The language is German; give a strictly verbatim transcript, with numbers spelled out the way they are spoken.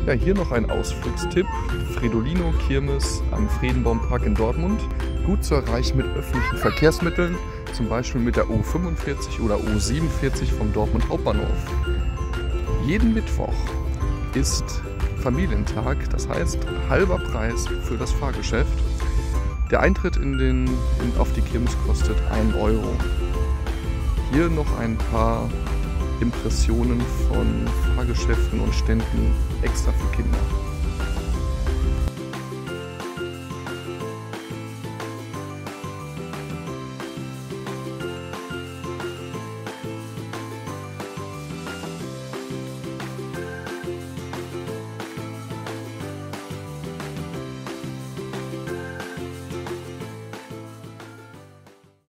Ja, hier noch ein Ausflugstipp. Fredolino Kirmes am Friedenbaumpark in Dortmund. Gut zu erreichen mit öffentlichen Verkehrsmitteln, zum Beispiel mit der U fünfundvierzig oder U siebenundvierzig vom Dortmund Hauptbahnhof. Jeden Mittwoch ist Familientag, das heißt halber Preis für das Fahrgeschäft. Der Eintritt in den, in, auf die Kirmes kostet ein Euro. Hier noch ein paar Impressionen von Fahrgeschäften und Ständen extra für Kinder.